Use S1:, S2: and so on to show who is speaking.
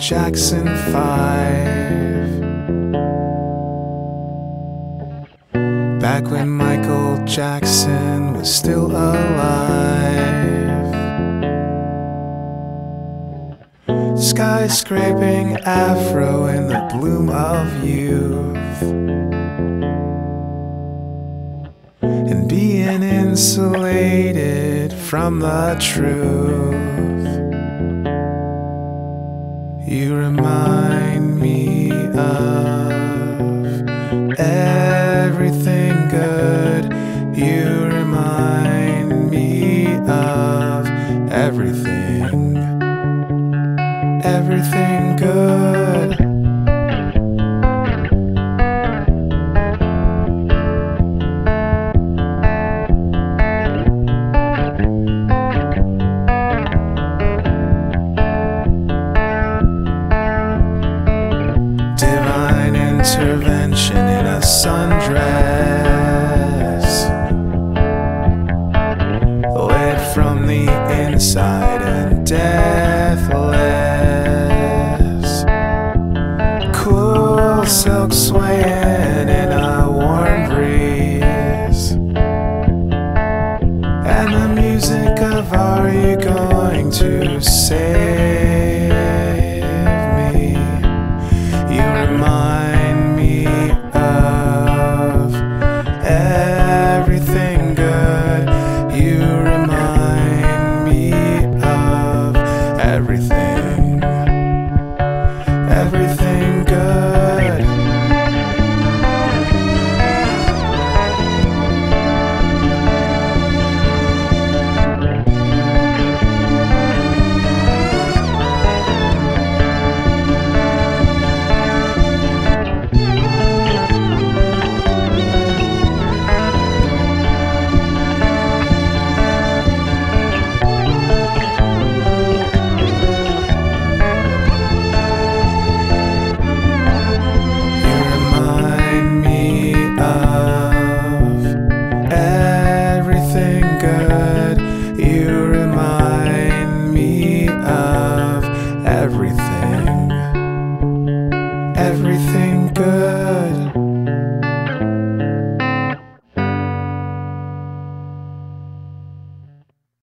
S1: Jackson 5. Back when Michael Jackson was still alive. Skyscraping afro in the bloom of youth, and being insulated from the truth. You remind me of everything good. You remind me of everything, everything good. Divine intervention in a sundress.